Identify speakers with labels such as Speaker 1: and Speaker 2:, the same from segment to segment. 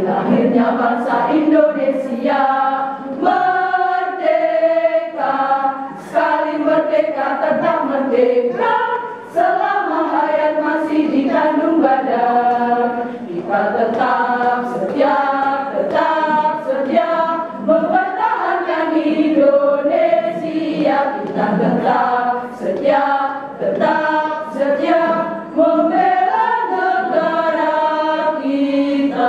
Speaker 1: lahirnya bangsa Indonesia. Merdeka, sekali merdeka tetap merdeka, selama hayat masih dikandung badan. Kita tetap setia mempertahankan Indonesia. Kita tetap setia membela negara kita.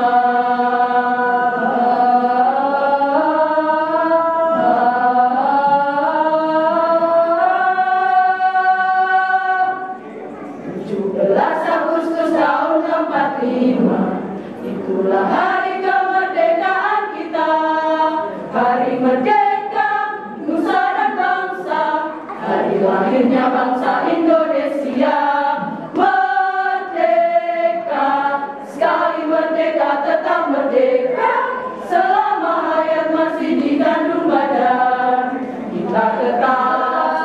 Speaker 1: Agustus tahun 45, itulah hari kemerdekaan kita. Hari merdeka, nusa dan bangsa, hari lahirnya bangsa Indonesia. Merdeka, sekali merdeka tetap merdeka, selama hayat masih dikandung badan. Kita tetap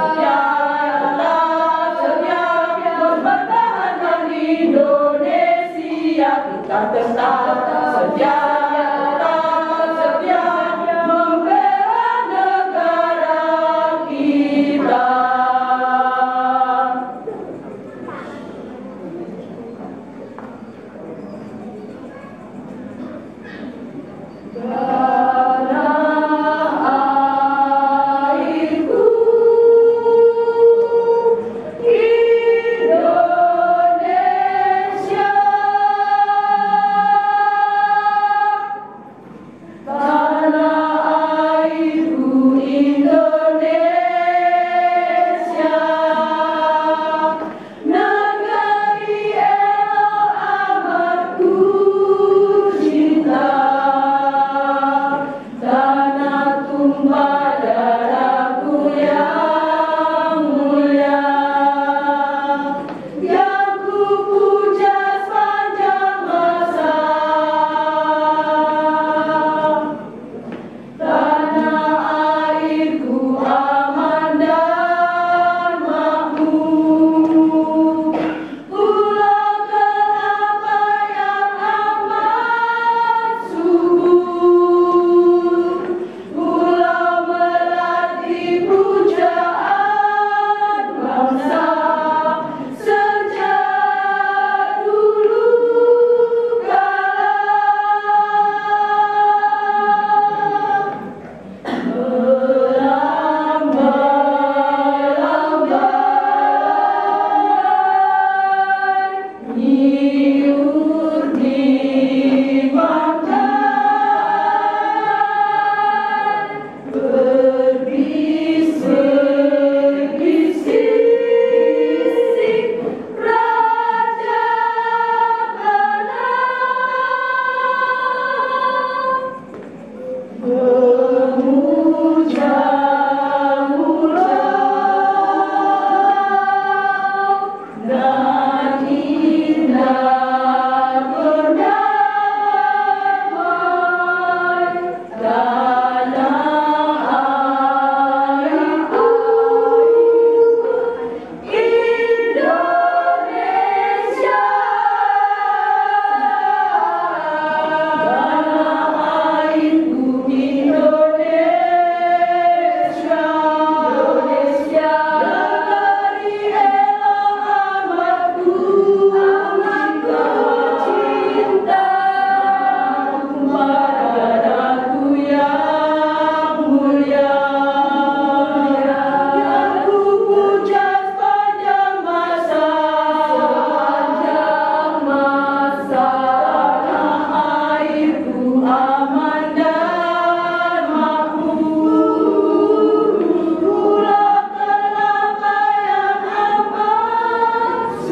Speaker 1: Indonesia. Kita tetap setia membela negara kita.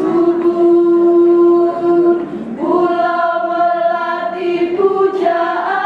Speaker 1: Puja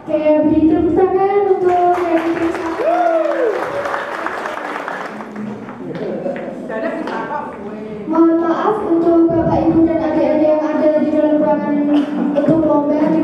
Speaker 2: Oke, beri tepuk tangan untuk Revita. Mohon maaf untuk Bapak Ibu dan adik-adik yang ada di dalam ruangan untuk lomba.